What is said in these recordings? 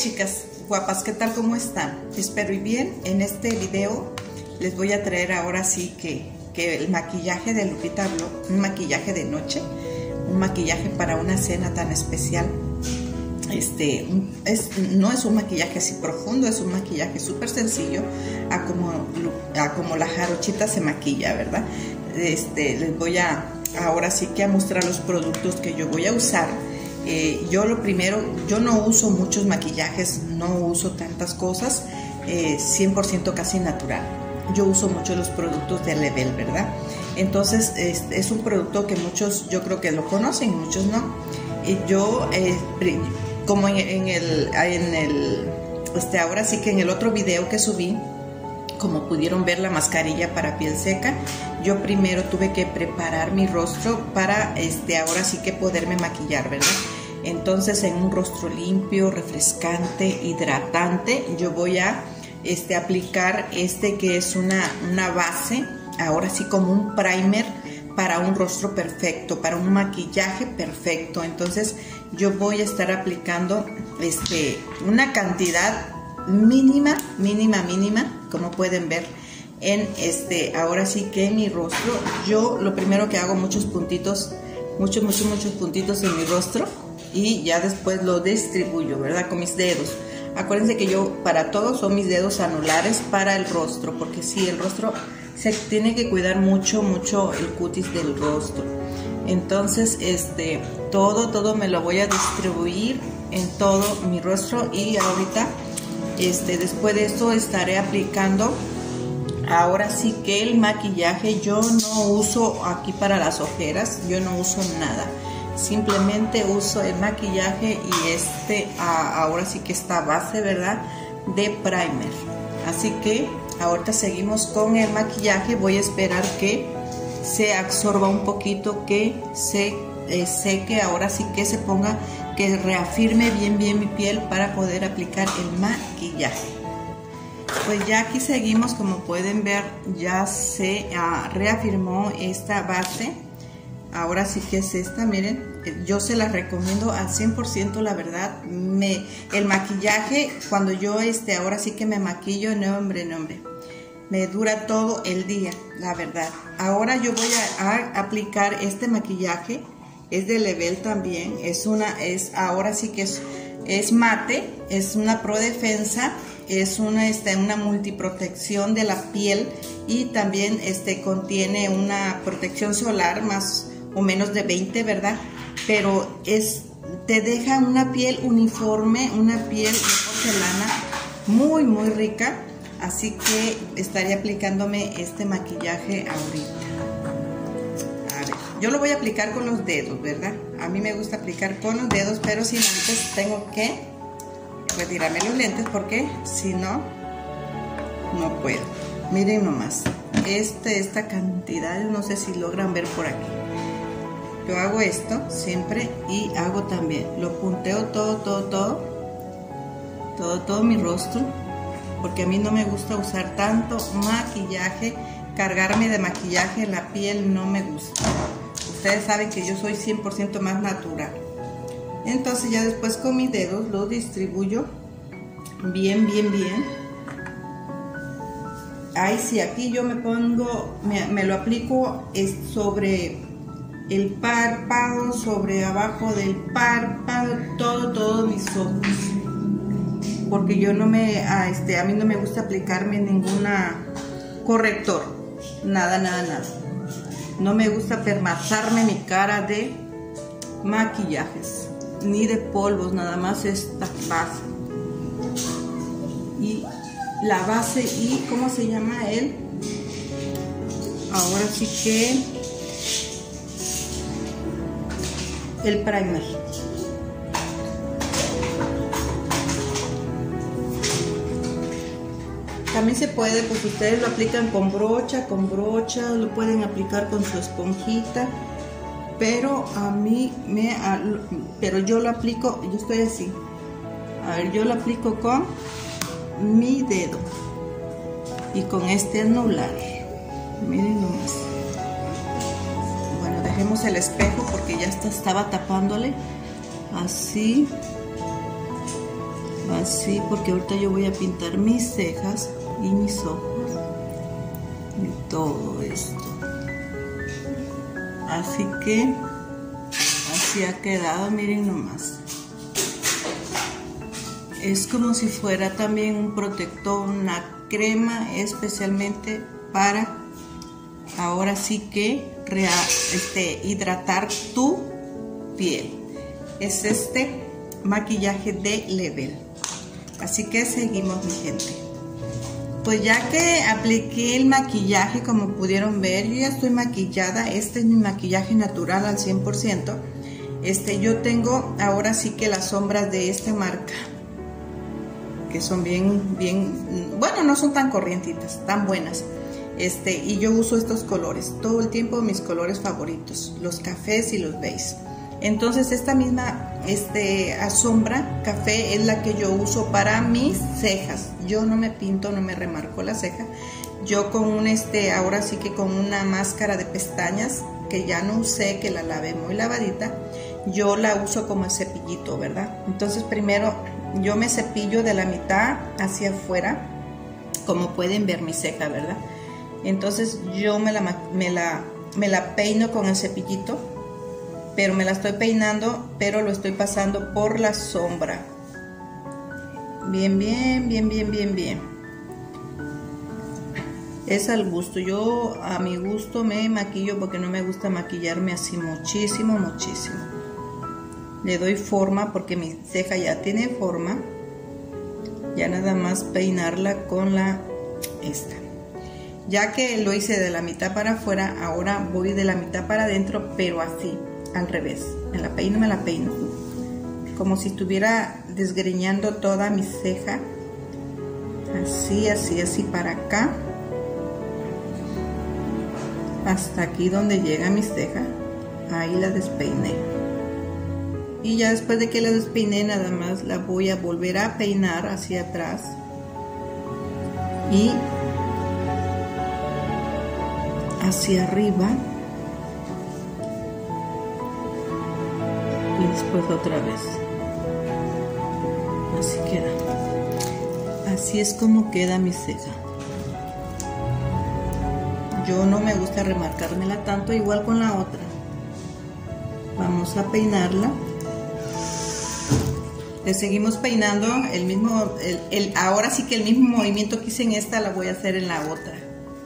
chicas guapas, ¿qué tal? ¿Cómo están? Espero y bien. En este video les voy a traer ahora sí que el maquillaje de Lupita Blo, un maquillaje de noche, un maquillaje para una cena tan especial. No es un maquillaje así profundo, es un maquillaje súper sencillo a como la jarochita se maquilla, ¿verdad? Les voy ahora sí que a mostrar los productos que yo voy a usar. Yo lo primero, yo no uso muchos maquillajes, no uso tantas cosas, 100% casi natural. Yo uso mucho los productos de Level, ¿verdad? Entonces es un producto que muchos yo creo que lo conocen y muchos no. Yo como ahora sí que en el otro video que subí, como pudieron ver la mascarilla para piel seca, yo primero tuve que preparar mi rostro para ahora sí que poderme maquillar, ¿verdad? Entonces en un rostro limpio, refrescante, hidratante, yo voy a aplicar que es una base, ahora sí como un primer para un rostro perfecto, para un maquillaje perfecto. Entonces yo voy a estar aplicando una cantidad mínima, como pueden ver en ahora sí que en mi rostro. Yo lo primero que hago muchos puntitos, muchos puntitos en mi rostro, y ya después lo distribuyo, ¿verdad? Con mis dedos. Acuérdense que yo para todo son mis dedos anulares para el rostro, porque sí, el rostro se tiene que cuidar mucho el cutis del rostro. Entonces todo me lo voy a distribuir en todo mi rostro, y ahorita después de esto estaré aplicando ahora sí que el maquillaje. Yo no uso aquí para las ojeras, yo no uso nada, simplemente uso el maquillaje y ahora sí que esta base, ¿verdad?, de primer. Así que ahorita seguimos con el maquillaje. Voy a esperar que se absorba un poquito, que se seque, ahora sí que se ponga, que reafirme bien mi piel para poder aplicar el maquillaje. Pues ya aquí seguimos, como pueden ver, ya se reafirmó esta base. Ahora sí que es esta, miren, yo se la recomiendo al 100%, la verdad. El maquillaje, cuando yo ahora sí que me maquillo, no hombre, me dura todo el día, la verdad. Ahora yo voy a aplicar este maquillaje, es de Level también, ahora sí que es mate, es una pro defensa, es una multiprotección de la piel, y también contiene una protección solar más o menos de 20, ¿verdad? Pero te deja una piel uniforme, una piel de porcelana muy rica. Así que estaré aplicándome este maquillaje ahorita. A ver, yo lo voy a aplicar con los dedos, ¿verdad? A mí me gusta aplicar con los dedos, pero sin antes tengo que retirarme los lentes, porque si no, no puedo. Miren nomás, esta cantidad, no sé si logran ver por aquí. Yo hago esto siempre, y hago también, lo punteo todo mi rostro, porque a mí no me gusta usar tanto maquillaje, cargarme de maquillaje en la piel no me gusta. Ustedes saben que yo soy 100% más natural. Entonces ya después con mis dedos lo distribuyo bien. Ahí sí, aquí yo me pongo, me lo aplico sobre el párpado, sobre abajo del párpado, todo mis ojos, porque yo no a mí no me gusta aplicarme ninguna corrector, nada. No me gusta permatarme mi cara de maquillajes, ni de polvos, nada más esta base. Y la base, y ¿cómo se llama él? Ahora sí que el primer. También se puede, pues ustedes lo aplican con brocha, lo pueden aplicar con su esponjita, pero pero yo lo aplico, yo estoy así. A ver, yo lo aplico con mi dedo y con este anular. Miren nomás. Bueno, dejemos el espejo porque ya estaba tapándole. Así. Así, porque ahorita yo voy a pintar mis cejas y mis ojos y todo esto. Así que así ha quedado, miren nomás. Es como si fuera también un protector, una crema especialmente para ahora sí que hidratar tu piel. Es este maquillaje de Level. Así que seguimos, mi gente. Pues ya que apliqué el maquillaje, como pudieron ver, yo ya estoy maquillada. Este es mi maquillaje natural al 100%. Yo tengo ahora sí que las sombras de esta marca, que son bien, bueno, no son tan corrientitas, tan buenas. Y yo uso estos colores todo el tiempo, mis colores favoritos, los cafés y los beige. Entonces esta misma sombra café es la que yo uso para mis cejas. Yo no me pinto, no me remarco la ceja. Yo con ahora sí que con una máscara de pestañas que ya no usé, que la lavé muy lavadita, yo la uso como el cepillito, ¿verdad? Entonces primero yo me cepillo de la mitad hacia afuera, como pueden ver mi ceja, ¿verdad? Entonces yo me la peino con el cepillito, pero me la estoy peinando, pero lo estoy pasando por la sombra. Bien. Es al gusto. Yo a mi gusto me maquillo porque no me gusta maquillarme así muchísimo. Le doy forma porque mi ceja ya tiene forma. Ya nada más peinarla con esta. Ya que lo hice de la mitad para afuera, ahora voy de la mitad para adentro, pero así, al revés. Me la peino. Como si estuviera desgreñando toda mi ceja. Así para acá. Hasta aquí donde llega mi ceja. Ahí la despeiné. Y ya después de que la despeiné, nada más la voy a volver a peinar hacia atrás. Y hacia arriba. Y después otra vez. Así queda. Así es como queda mi ceja. Yo no me gusta remarcármela tanto, igual con la otra. Vamos a peinarla. Le seguimos peinando el mismo, ahora sí que el mismo movimiento que hice en esta la voy a hacer en la otra.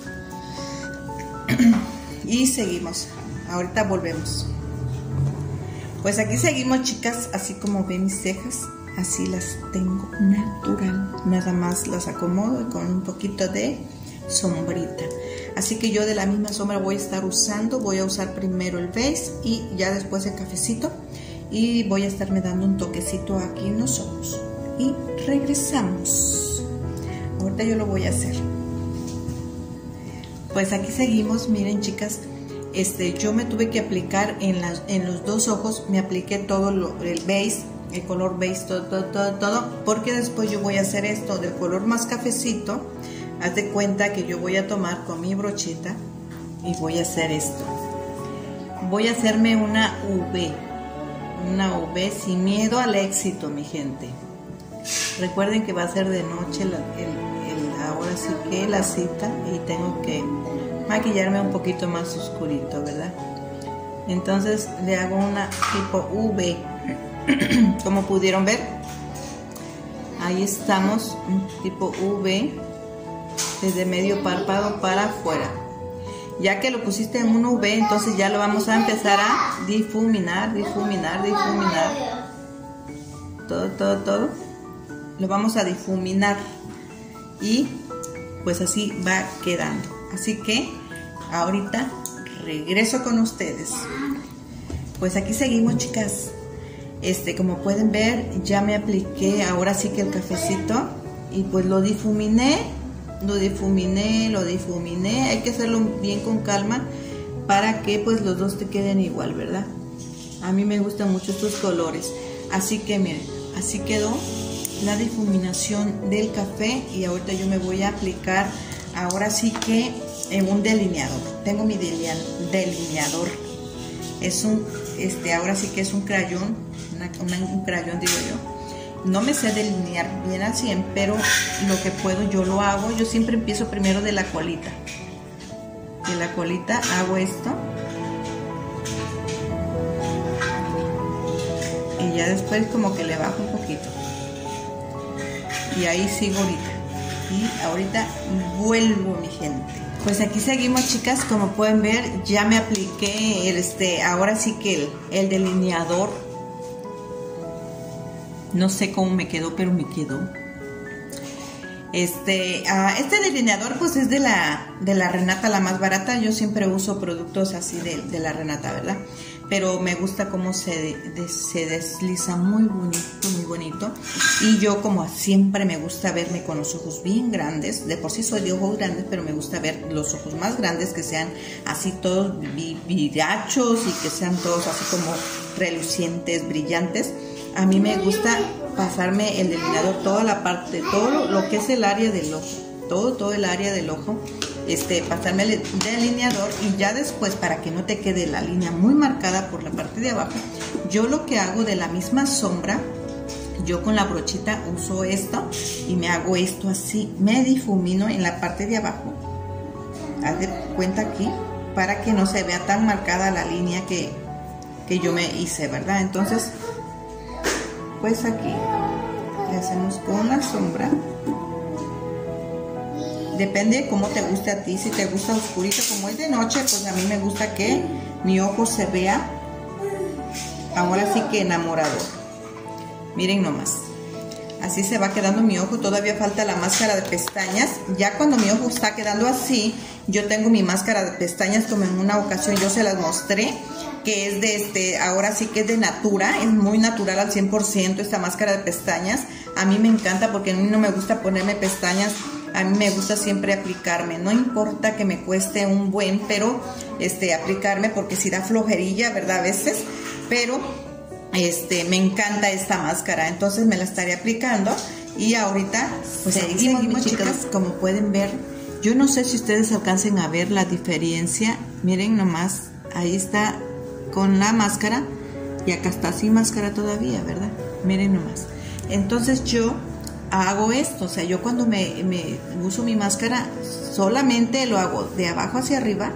Y seguimos. Ahorita volvemos. Pues aquí seguimos, chicas, así como ven mis cejas, así las tengo natural. Nada más las acomodo con un poquito de sombrita. Así que yo de la misma sombra voy a usar primero el beige y ya después el cafecito. Y voy a estarme dando un toquecito aquí en los ojos. Y regresamos. Ahorita yo lo voy a hacer. Pues aquí seguimos, miren, chicas. Yo me tuve que aplicar en los dos ojos, me apliqué todo el beige, el color beige, todo, porque después yo voy a hacer esto del color más cafecito. Haz de cuenta que yo voy a tomar con mi brochita y voy a hacer esto. Voy a hacerme una V sin miedo al éxito, mi gente. Recuerden que va a ser de noche ahora sí que la cita, y tengo que maquillarme un poquito más oscurito, ¿verdad? Entonces le hago una tipo V. Como pudieron ver, ahí estamos, un tipo V, desde medio párpado para afuera. Ya que lo pusiste en un V, entonces ya lo vamos a empezar a difuminar. Todo lo vamos a difuminar, y pues así va quedando. Así que ahorita regreso con ustedes. Pues aquí seguimos, chicas. Como pueden ver, ya me apliqué ahora sí que el cafecito, y pues lo difuminé. Hay que hacerlo bien con calma para que pues los dos te queden igual, ¿verdad? A mí me gustan mucho estos colores. Así que miren, así quedó la difuminación del café, y ahorita yo me voy a aplicar ahora sí que en un delineador. Tengo mi delineador. Es ahora sí que es un crayón, un crayón digo yo. no me sé delinear bien al 100, pero lo que puedo yo lo hago. Yo siempre empiezo primero de la colita. De la colita hago esto. Y ya después como que le bajo un poquito. Y ahí sigo ahorita. Y ahorita vuelvo, mi gente. Pues aquí seguimos, chicas. Como pueden ver, ya me apliqué ahora sí que el delineador. No sé cómo me quedó, pero me quedó. Este delineador pues es de la Renata, la más barata. Yo siempre uso productos así de la Renata, ¿verdad? Pero me gusta cómo se desliza muy bonito, muy bonito. Y yo, como siempre, me gusta verme con los ojos bien grandes. De por sí soy de ojos grandes, pero me gusta ver los ojos más grandes, que sean así todos virachos y que sean todos así como relucientes, brillantes. A mí me gusta pasarme el delineador, toda la parte, todo lo que es el área del ojo, todo el área del ojo. Pasarme el delineador, y ya después, para que no te quede la línea muy marcada por la parte de abajo, yo lo que hago de la misma sombra, yo con la brochita uso esto y me hago esto así, me difumino en la parte de abajo, haz de cuenta aquí, para que no se vea tan marcada la línea que yo me hice, ¿verdad? Entonces, pues aquí le hacemos con la sombra. Depende de cómo te guste a ti. Si te gusta oscurito, como es de noche, pues a mí me gusta que mi ojo se vea ahora sí que enamorador. Miren nomás, así se va quedando mi ojo. Todavía falta la máscara de pestañas. Ya cuando mi ojo está quedando así, yo tengo mi máscara de pestañas, como en una ocasión yo se las mostré, que es de ahora sí que es de Natura, es muy natural al 100% esta máscara de pestañas. A mí me encanta porque a mí no me gusta ponerme pestañas. A mí me gusta siempre aplicarme, no importa que me cueste un buen, pero aplicarme, porque si da flojerilla, ¿verdad? A veces, pero me encanta esta máscara, entonces me la estaré aplicando. Y ahorita pues seguimos, chicas. Como pueden ver, yo no sé si ustedes alcancen a ver la diferencia. Miren nomás, ahí está con la máscara y acá está sin máscara todavía, ¿verdad? Miren nomás. Entonces yo hago esto, o sea, yo cuando me uso mi máscara solamente lo hago de abajo hacia arriba,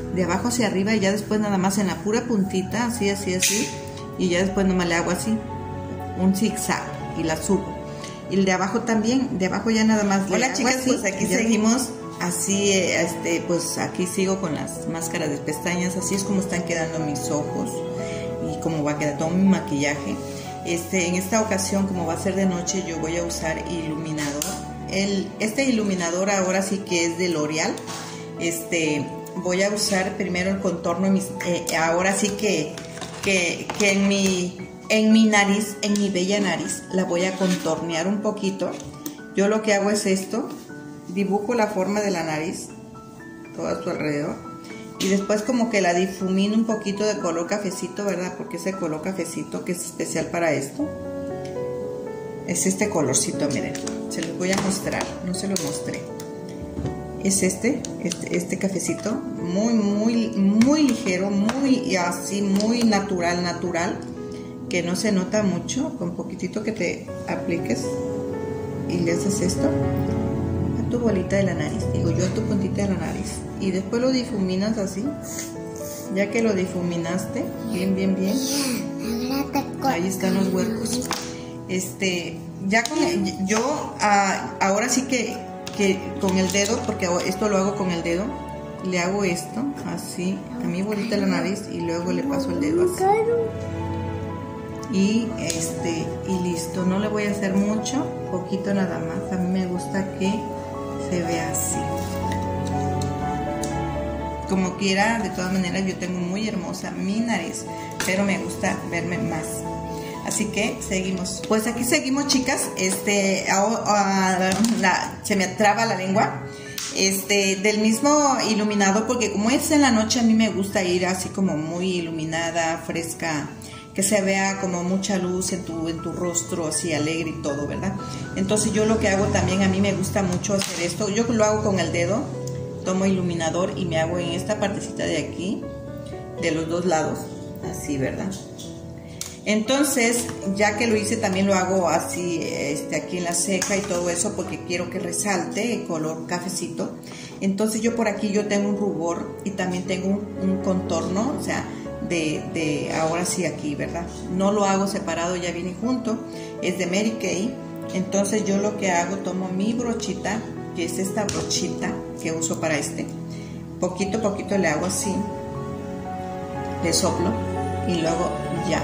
y ya después nada más en la pura puntita, así, y ya después nomás le hago así un zigzag y la subo. Y el de abajo también, de abajo ya nada más. Hola, chicas, así, pues aquí seguimos así, pues aquí sigo con las máscaras de pestañas. Así es como están quedando mis ojos y como va a quedar todo mi maquillaje. En esta ocasión, como va a ser de noche, yo voy a usar iluminador. Este iluminador ahora sí que es de L'Oreal. Voy a usar primero el contorno, ahora sí que en mi nariz, en mi bella nariz, la voy a contornear un poquito. Yo lo que hago es esto, dibujo la forma de la nariz, todo a su alrededor. Y después como que la difumino un poquito de color cafecito, ¿verdad? Porque ese color cafecito que es especial para esto es este colorcito, miren. Se los voy a mostrar, no se lo mostré. Es este cafecito, muy ligero, muy así, muy natural, que no se nota mucho. Con poquitito que te apliques y le haces esto a tu bolita de la nariz, digo yo, a tu puntita de la nariz. Y después lo difuminas así. Ya que lo difuminaste bien, ahí están los huecos. Ya yo ahora sí que con el dedo, porque esto lo hago con el dedo, le hago esto así a mi bolita de la nariz y luego le paso el dedo así. Y listo. No le voy a hacer mucho, poquito nada más. A mí me gusta que se vea así. Como quiera, de todas maneras, yo tengo muy hermosa mi nariz, pero me gusta verme más. Así que seguimos. Pues aquí seguimos, chicas. Se me traba la lengua. Del mismo iluminador, porque como es en la noche, a mí me gusta ir así como muy iluminada, fresca, que se vea como mucha luz en tu rostro, así alegre y todo, ¿verdad? Entonces yo lo que hago también, a mí me gusta mucho hacer esto. Yo lo hago con el dedo. Tomo iluminador y me hago en esta partecita de aquí, de los dos lados, así, ¿verdad? Entonces, ya que lo hice, también lo hago así, aquí en la ceja y todo eso, porque quiero que resalte el color cafecito. Entonces yo por aquí yo tengo un rubor y también tengo un contorno, o sea, ahora sí aquí, ¿verdad? No lo hago separado, ya viene junto, es de Mary Kay. Entonces yo lo que hago, tomo mi brochita, que es esta brochita que uso para poquito a poquito le hago así, le soplo y luego ya.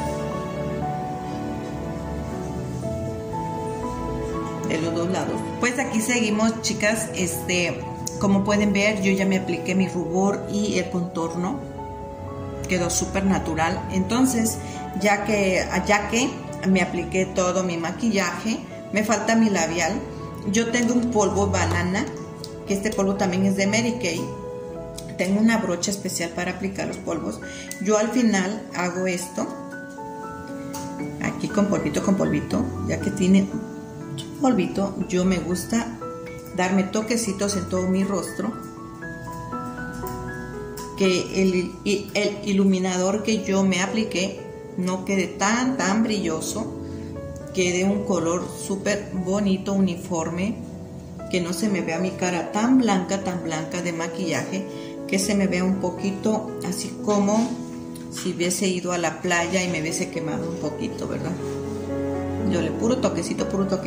De los dos lados. Pues aquí seguimos, chicas. Como pueden ver, yo ya me apliqué mi rubor y el contorno. Quedó súper natural. Entonces, ya que me apliqué todo mi maquillaje, me falta mi labial. Yo tengo un polvo banana, que este polvo también es de Mary Kay. Tengo una brocha especial para aplicar los polvos. Yo al final hago esto, aquí con polvito, ya que tiene polvito, yo me gusta darme toquecitos en todo mi rostro, que el iluminador que yo me apliqué no quede tan brilloso, quede un color súper bonito, uniforme, que no se me vea mi cara tan blanca de maquillaje, que se me vea un poquito así como si hubiese ido a la playa y me hubiese quemado un poquito, ¿verdad? Yo le puro toquecito,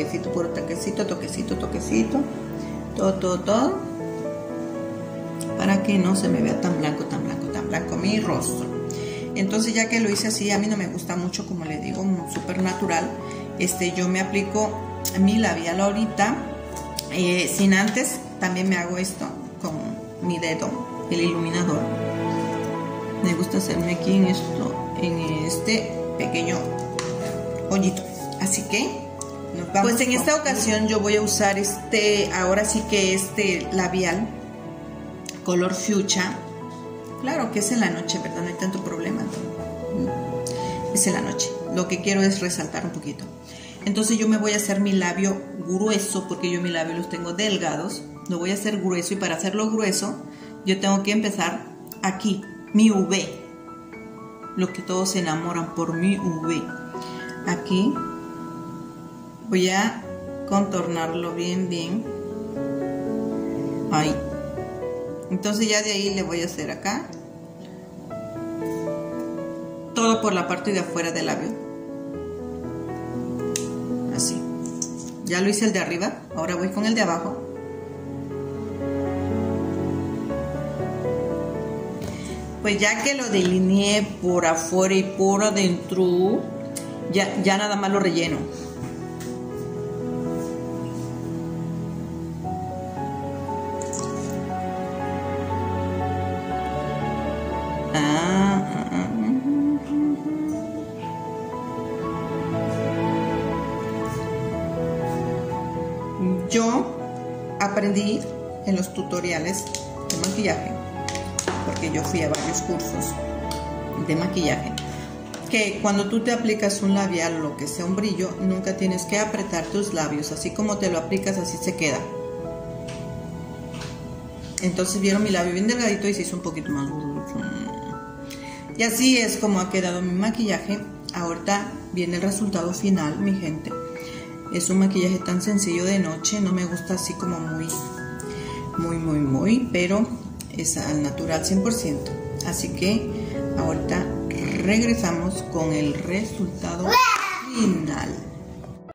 todo, para que no se me vea tan blanco mi rostro. Entonces, ya que lo hice así, a mí no me gusta mucho, como le digo, súper natural. Yo me aplico mi labial ahorita, sin antes, también me hago esto con mi dedo, el iluminador. Me gusta hacerme aquí en este pequeño hoyito. Así que pues en esta ocasión yo voy a usar ahora sí que labial color fuchsia. Claro que es en la noche, ¿verdad? No hay tanto problema. Es en la noche. Lo que quiero es resaltar un poquito. Entonces yo me voy a hacer mi labio grueso, porque yo mis labios los tengo delgados. Lo voy a hacer grueso, y para hacerlo grueso yo tengo que empezar aquí, mi V. Lo que todos se enamoran por mi V. Aquí voy a contornarlo bien. Ahí. Entonces ya de ahí le voy a hacer acá. Todo por la parte de afuera del labio. Así. Ya lo hice el de arriba. Ahora voy con el de abajo. Pues ya que lo delineé por afuera y por adentro, ya nada más lo relleno. Yo aprendí en los tutoriales de maquillaje, porque yo fui a varios cursos de maquillaje, que cuando tú te aplicas un labial o lo que sea un brillo, nunca tienes que apretar tus labios, así como te lo aplicas así se queda. Entonces vieron mi labio bien delgadito y se hizo un poquito más grueso. Y así es como ha quedado mi maquillaje. Ahorita viene el resultado final, mi gente. Es un maquillaje tan sencillo de noche, no me gusta así como muy, pero es al natural 100%. Así que ahorita regresamos con el resultado final.